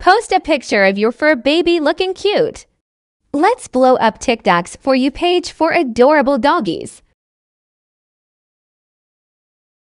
Post a picture of your fur baby looking cute. Let's blow up TikTok's For You page for adorable doggies.